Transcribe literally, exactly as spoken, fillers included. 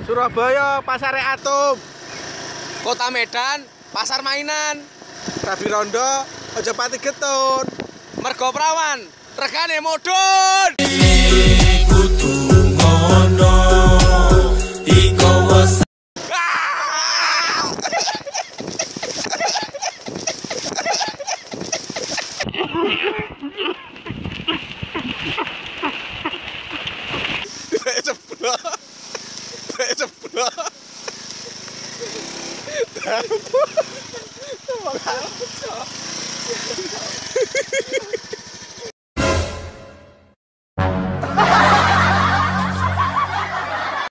Surabaya Pasar Atom. Kota Medan pasar mainan. Rabi Rondo aja pati getun. Mergo prawan regane mudhun. Kudu ngono iko wes. Ceblok. Ceblok. Apa? Apa?